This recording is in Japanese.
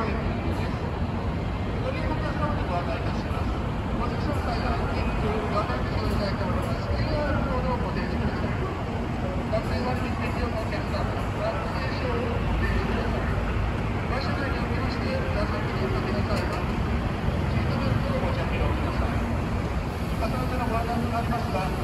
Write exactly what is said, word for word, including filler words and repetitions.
駅です。乗り方サービスご案内いたします。ご乗車際は切符、ご案内表示されております キューアール コードをご提示ください。学生割引適用のお客様、ワクチン証をご提示ください。馬車内におきまして、座席におかけの際は、シートベルトをご着用ください。重ねてのご案内となりますが、